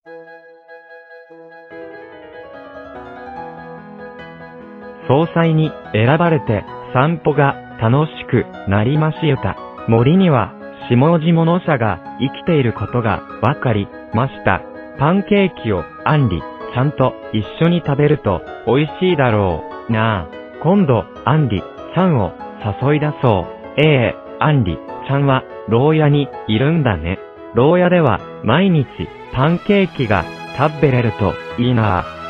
総裁に選ばれて散歩が楽しくなりました。森には下々の者が生きていることがわかりました。パンケーキをアンリちゃんと一緒に食べると美味しいだろうなあ。今度アンリちゃんを誘い出そう。アンリちゃんは牢屋にいるんだね。牢屋では毎日パンケーキが食べれるといいなあ。